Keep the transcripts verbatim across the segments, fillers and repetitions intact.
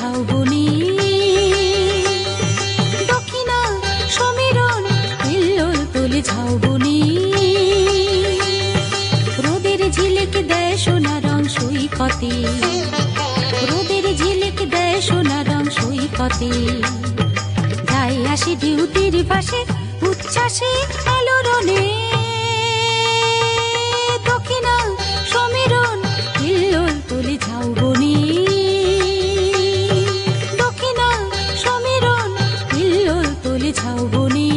ঝাউবনি, দক্ষিণা সমীরণ হিল্লোল তোলে ঝাউবনি। রোদের ঝিলিক দেয় সোনা রং সৈকতে, রোদের ঝিলিক দেয় সোনা রং সৈকতে। যাই আসি ডিউটির পাশে উচ্ছ্বাসে আলোড়নে, দক্ষিণা সমীরণ হিল্লোল তোলে ঝাউবনি, দক্ষিণা সমীরণ হিল্লোল তোলে ঝাউবনি।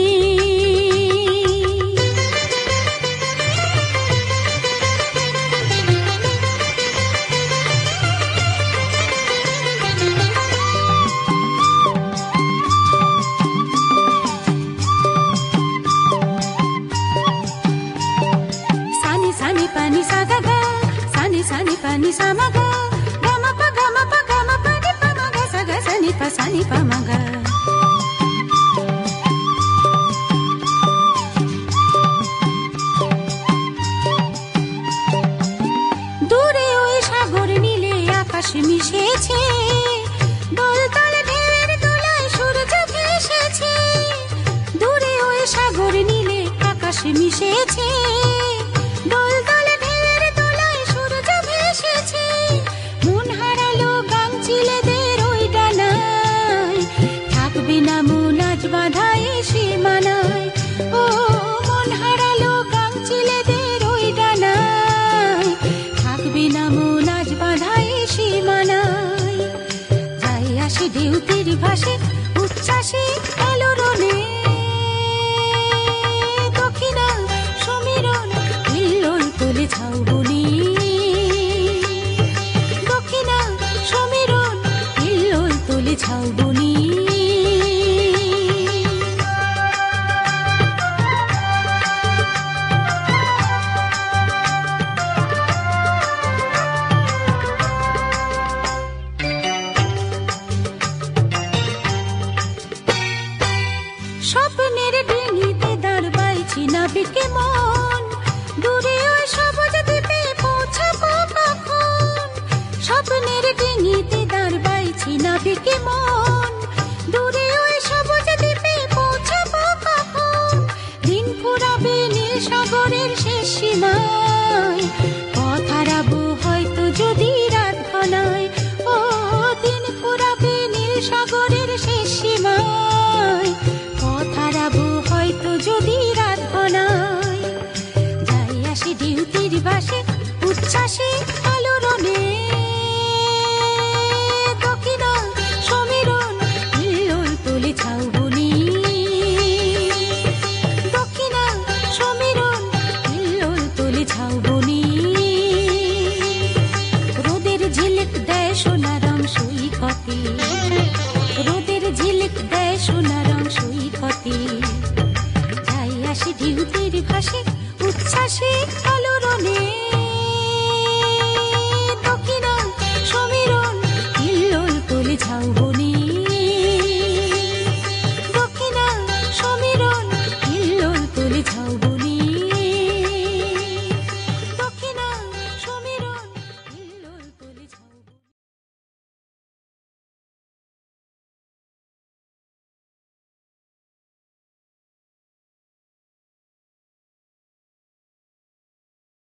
Sani pani sa ga ga, sani sani pani sa ma ga, ga ma pa ga ma pa ga ma pa ni pa ma ga sa ga sani pa sani pa ma ga. দূরে ওই সাগর নীলে আকাশ মিশেছে, দোলতলে ঢেউয়ের দোলায় সূর্য ভেসেছে। দূরে ওই সাগর নীলে আকাশ মিশেছে, দোলতলে ঢেউয়ের দোলায় সূর্য ভেসেছে। মন হারালো গাংচিলেদের ওই ডানায়, থাকবে না মন আজ বাঁধায় সীমানায়। ও মন হারালো গাংচিলেদের ওই ডানায়, থাকবে না মন আজ বাঁধায় সীমানায়। যাই আসি ডিউটির ভাসে উচ্ছ্বাসে আলোড়নে, দক্ষিণা সমীরণ হিল্লোল তোলে ঝাউবনি, দক্ষিণা সমীরণ হিল্লোল তোলে ঝাউবনি। স্বপ্নের ডিঙিতে দাঁড় বাইছি নাবিকে মন, দূরে ওই সবুজ দ্বীপে পৌঁছাবো কখন। স্বপ্নের ডিঙিতে দাঁড় বাইছি নাবিকে মন, দূরে ওই সবুজ দ্বীপে পৌঁছাবো কখন। দিন ফুরাবে নীল সাগরের শেষ সীমায়, পথ হারাবো হয়তো যদি রাত ঘনায়। ও দিন ফুরাবে নীল সাগরের শেষ সীমায়, পথ হারাবো হয়তো যদি রাত ঘনায়। যাই আসি ডিউটির বাসে উচ্ছ্বাসে আলোড়নে, দক্ষিণা সমীরণ হিল্লোল তোলে ঝাউবনি, দক্ষিণা সমীরণ হিল্লোল তোলে ঝাউবনি। রোদের ঝিলিক দেয় সোনা রং সৈকতে, রোদের ঝিলিক দেয় সোনা রং সৈকতে। যাই আসি ডিউটির ভাসে উচ্ছ্বাসে